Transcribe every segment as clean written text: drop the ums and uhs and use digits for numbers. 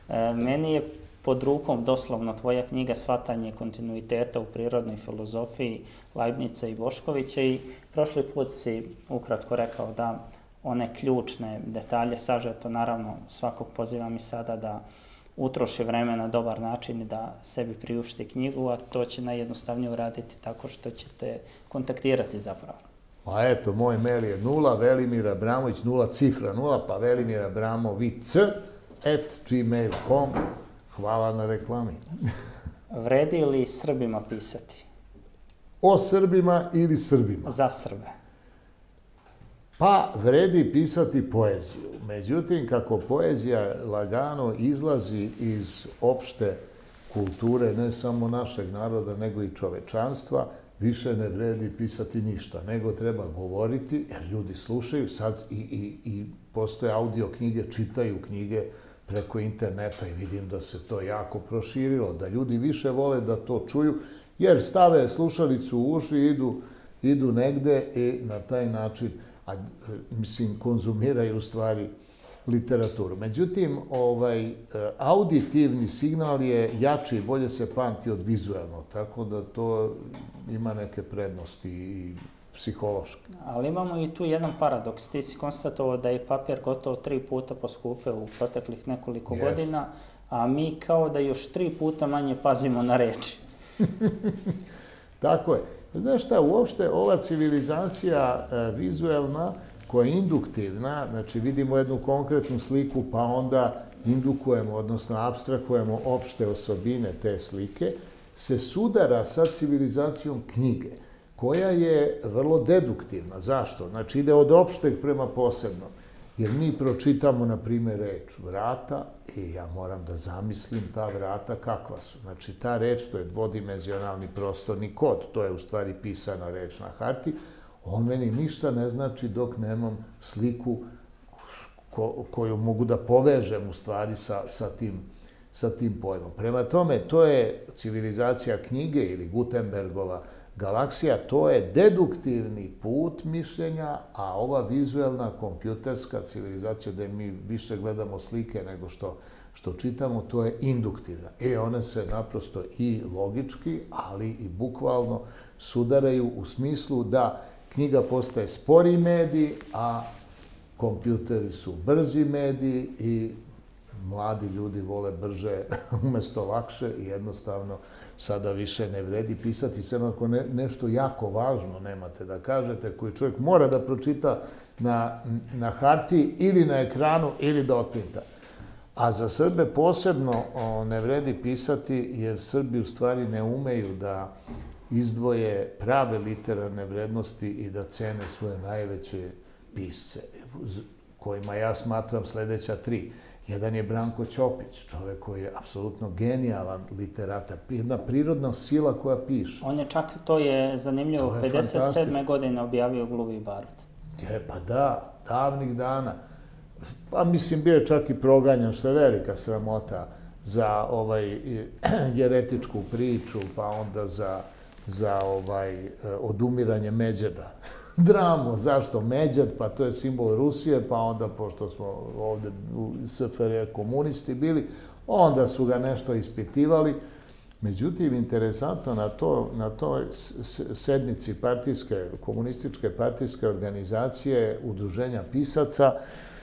Meni je pod rukom doslovno tvoja knjiga Shvatanje kontinuiteta u prirodnoj filozofiji Leibnica i Boškovića i prošli put si ukratko rekao da one ključne detalje sažeto, naravno svakog pozivam i sada da utroši vreme na dobar način i da sebi priušti knjigu, a to će najjednostavnije uraditi tako što ćete kontaktirati zapravo. Pa eto, moj mail je 0, Velimir Abramović, 0 cifra 0, pa Velimir Abramovic @gmail.com. Hvala na reklami. Vredi li Srbima pisati? O Srbima ili Srbima? Za Srbe. Pa vredi pisati poeziju. Međutim, kako poezija lagano izlazi iz opšte kulture, ne samo našeg naroda, nego i čovečanstva, više ne vredi pisati ništa, nego treba govoriti, jer ljudi slušaju sad i postoje audio knjige, čitaju knjige preko interneta i vidim da se to jako proširilo, da ljudi više vole da to čuju, jer stave slušalicu u uši, idu negde i na taj način, konzumiraju u stvari literaturu. Međutim, auditivni signal je jači i bolje se pamti od vizualnog, tako da to ima neke prednosti i psihološke. Ali imamo i tu jedan paradoks. Ti si konstatovao da je papir gotovo 3 puta poskupeo u proteklih nekoliko godina, a mi kao da još 3 puta manje pazimo na reči. Tako je. Znaš šta, uopšte ova civilizacija vizuelna, koja je induktivna, znači vidimo jednu konkretnu sliku, pa onda indukujemo, odnosno apstrakujemo opšte osobine te slike, se sudara sa civilizacijom knjige, koja je vrlo deduktivna. Zašto? Znači ide od opšteg prema posebnom. Jer mi pročitamo, na primjer, reč vrata i ja moram da zamislim ta vrata kakva su. Znači ta reč, to je dvodimenzionalni prostorni kod, to je u stvari pisana reč na harti, on meni ništa ne znači dok nemam sliku koju mogu da povežem u stvari sa tim pojmom. Prema tome, to je civilizacija knjige ili Gutenbergova galaksija, to je deduktivni put mišljenja, a ova vizuelna kompjuterska civilizacija, gde mi više gledamo slike nego što čitamo, to je induktivna. I one se naprosto i logički, ali i bukvalno sudaraju u smislu da knjiga postaje spori medij, a kompjuteri su brzi medij i mladi ljudi vole brže umesto lakše i jednostavno sada više ne vredi pisati, sem ako nešto jako važno nemate da kažete, koji čovjek mora da pročita na hartiji ili na ekranu ili da otprinta. A za Srbe posebno ne vredi pisati, jer Srbi u stvari ne umeju da izdvoje prave literarne vrednosti i da cene svoje najveće pisce, kojima ja smatram sledeća 3. Jedan je Branko Ćopić, čovek koji je apsolutno genijalan literata, jedna prirodna sila koja piše. On je čak, to je zanimljivo, 57. godine objavio Gluvi barut. Pa da, davnih dana. Pa mislim, bio je čak i proganjan, što je velika sramota za jeretičku priču, pa onda za odumiranje Međeda. Dramu, zašto Međed, pa to je simbol Rusije, pa onda, pošto smo ovde u SFRJ komunisti bili, onda su ga nešto ispitivali. Međutim, interesantno na toj sednici komunističke partijske organizacije Udruženja pisaca,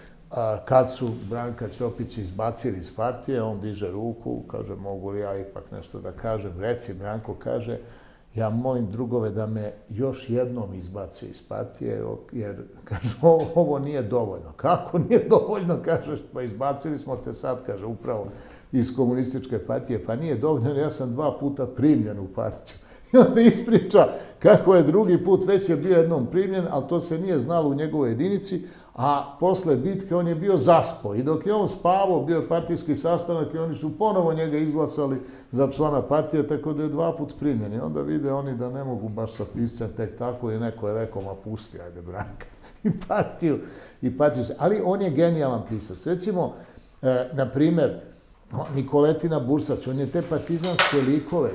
kad su Branka Ćopića izbacili iz partije, on diže ruku, kaže, mogu li ja ipak nešto da kažem, reci, Branko kaže, ja molim drugove da me još jednom izbace iz partije, jer, kaže, ovo nije dovoljno. Kako nije dovoljno, kažeš, pa izbacili smo te sad, kaže, upravo iz komunističke partije, pa nije dovoljno, ja sam 2 puta primljen u partiju. I onda ispriča kako je drugi put, već je bio jednom primljen, ali to se nije znalo u njegovoj jedinici, a posle bitke on je bio zaspao. I dok je on spavao, bio je partijski sastanak i oni su ponovo njega izglasali za člana partije, tako da je 2 put primljen. I onda vide oni da ne mogu baš sa piscem tek tako i neko je rekao, ma pusti, ajde Branka, i partiju se. Ali on je genijalan pisac. Recimo, na primer, Nikoletina Bursać, on je te partizanske likove,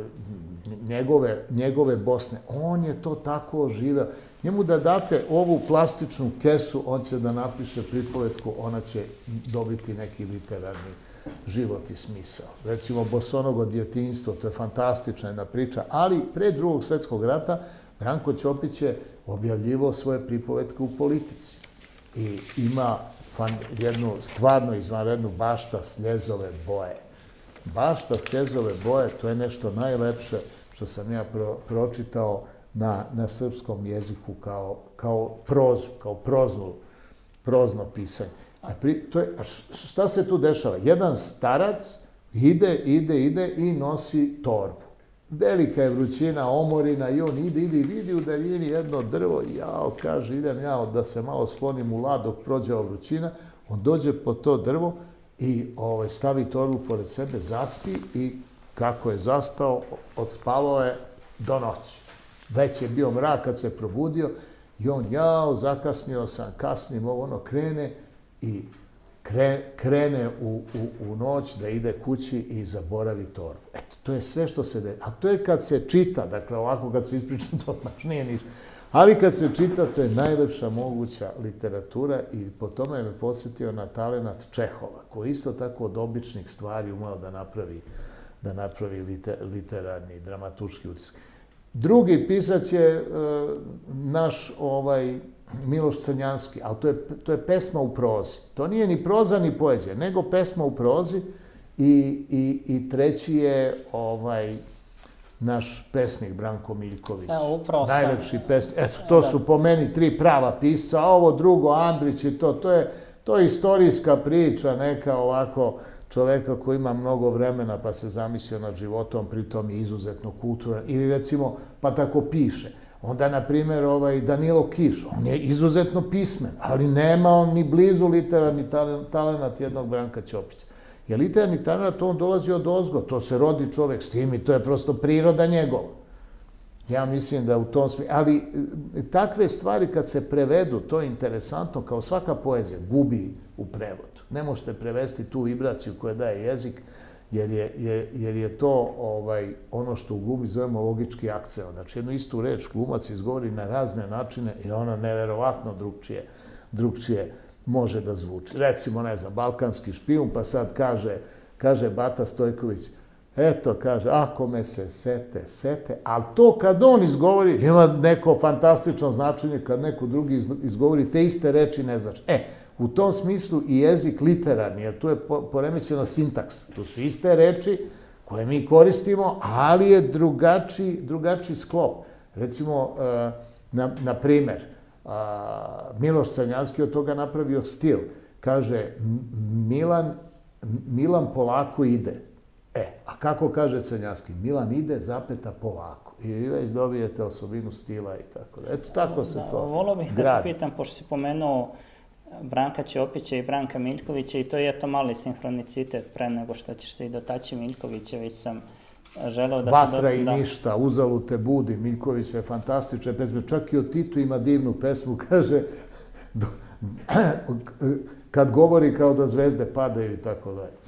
njegove Bosne, on je to tako oživeo. Njemu da date ovu plastičnu kesu, on će da napiše pripovetku, ona će dobiti neki literarni život i smisao. Recimo, Bosonogo djetinjstvo, to je fantastična jedna priča, ali pre Drugog svjetskog rata Branko Ćopić je objavljivao svoje pripovetke u politici. I ima jednu stvarno izvanrednu Bašta Sljezove boje. Bašta Sljezove boje, to je nešto najlepše što sam ja pročitao na srpskom jeziku kao prozu, kao prozno pisanje. Šta se tu dešava? Jedan starac ide i nosi torbu. Velika je vrućina, omorina i on ide i vidi u daljini jedno drvo i kaže, idem ja da se malo sklonim u lad dok prođe ova vrućina. On dođe po to drvo i stavi torbu pored sebe, zaspi i kako je zaspao, odspavao je do noći. Već je bio mrak kad se probudio i on, zakasnio sam, kasnim, krene i krene u noć da ide kući i zaboravi torbu. Eto, to je sve što se deje. A to je kad se čita, dakle ovako kad se ispriča, to baš nije ništa. Ali kad se čita, to je najlepša moguća literatura i po tome me podsjetio na talenat Čehova, koji isto tako od običnih stvari umeo da napravi literarni, dramaturški utisak. Drugi pisac je naš Miloš Crnjanski, ali to je pesma u prozi. To nije ni proza ni poezija, nego pesma u prozi i treći je naš pesnik Branko Miljković. Najlepši pesnik. Eto, to su po meni tri prava pisca, a ovo drugo, Andrić i to je istorijska priča, neka ovako čoveka koji ima mnogo vremena pa se zamislio nad životom, pritom je izuzetno kulturan. Ili recimo, pa tako piše. Onda, na primjer, Danilo Kiš, on je izuzetno pismen, ali nema on ni blizu literarni talenat jednog Branka Ćopića. Jer literarni talenat, on dolazi od ozgo, to se rodi čovek s tim i to je prosto priroda njegova. Ja mislim da u tom smislu, ali takve stvari kad se prevedu, to je interesantno, kao svaka poezija, gubi u prevodu. Ne možete prevesti tu vibraciju koja daje jezik, jer je to ono što u glumi zovemo logički akcent. Znači, jednu istu reč glumac izgovori na razne načine i ona neverovatno drugčije može da zvuči. Recimo, ne znam, balkanski špijun, pa sad kaže Bata Stojković, eto, kaže, ako me se sete, ali to kad on izgovori, ima neko fantastično značenje, kad neko drugi izgovori te iste reči, ne znači. U tom smislu i jezik literarni, jer tu je poremećena sintaks. Tu su iste reči koje mi koristimo, ali je drugačiji sklop. Recimo, na primer, Miloš Crnjanski od toga napravio stil. Kaže, Milan polako ide. A kako kaže Crnjanski? Milan ide, zapeta, polako. I već dobijete osobinu stila i tako da. Eto, tako se to gradi. Volio bih da te pitam, pošto si pomenuo Branka Ćopića i Branka Miljkovića i to je to mali sinhronicitet pre nego što ćeš se i dotaći Miljkovića, već sam želeo da se... Vatra i ništa, uzalud te budi, Miljković je fantastična pesma, čak i o Titu ima divnu pesmu, kaže, kad govori kao da zvezde padaju i tako dalje.